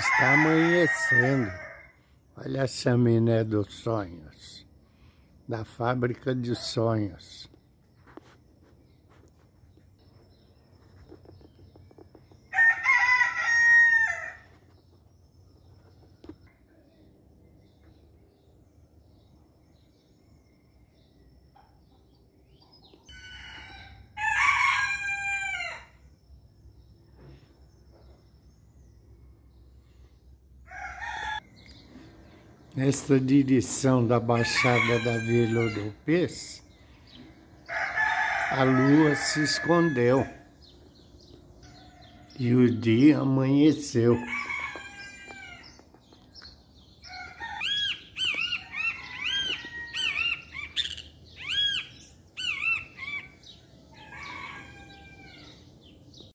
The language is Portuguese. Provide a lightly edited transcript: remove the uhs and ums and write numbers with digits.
Está amanhecendo. Olha a chaminé dos sonhos, da fábrica de sonhos. Nesta direção da Baixada da Vila do Peixe, a lua se escondeu e o dia amanheceu.